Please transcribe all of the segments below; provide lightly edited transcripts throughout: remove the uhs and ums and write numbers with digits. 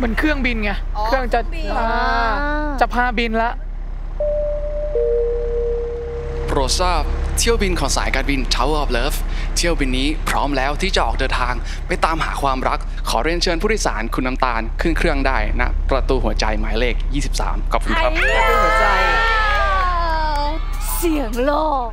มือนเครื่องบินไงเครื่องจะพาบินละโปรดทราบเที่ยวบินของสายการบิน Tower of Love เที่ยวบินนี้พร้อมแล้วที่จะออกเดินทางไปตามหาความรักขอเรียนเชิญผู้โดยสารคุณน้ำตาลขึ้นเครื่องได้ณประตูหัวใจหมายเลข23ขอบคุณครับประตูหัวใจเสียงโลก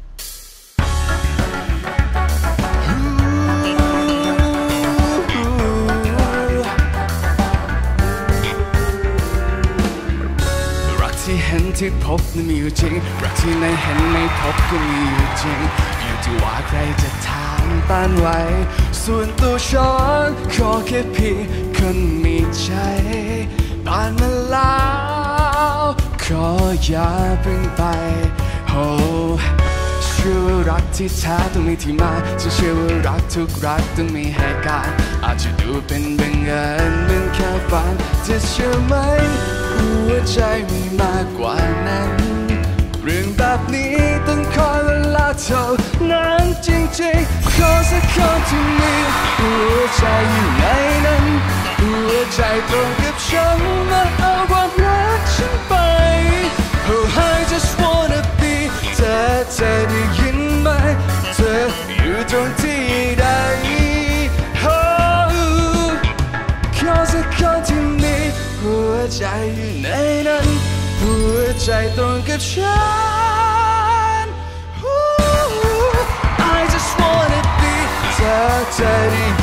ที่เห็นที่พบนั้นมีอยู่จริงรักที่ไม่เห็นไม่พบก็มีอยู่จริงอยู่ที่ว่าใครจะทางต้านไว้ส่วนตัวฉันขอแค่เพียงคนมีใจผ่านมาแล้วขออย่าเพิ่งไปโอ้เชื่อว่ารักที่แท้ต้องมีที่มาฉันเชื่อว่ารักทุกรักต้องมีเหตุการณ์อาจจะดูเป็นบังเอิญเหมือนแค่ฝันจะเชื่อไหมหัวใจมีมากกว่านั้นเรื่องแบบนี้ต้องคอยเวลาเท่านั้นจริงๆขอสักคนที่มีหัวใจอยู่ในนั้นหัวใจตรงกับฉันมาเอาความรักฉันไป Oh I just wanna be เธอได้ยินไหมเธออยู่ตรงที่ใดขอสักคนที่มีหัวใจอยู่ในนั้นหัวใจตรงกับฉัน I just wanna be เธอได้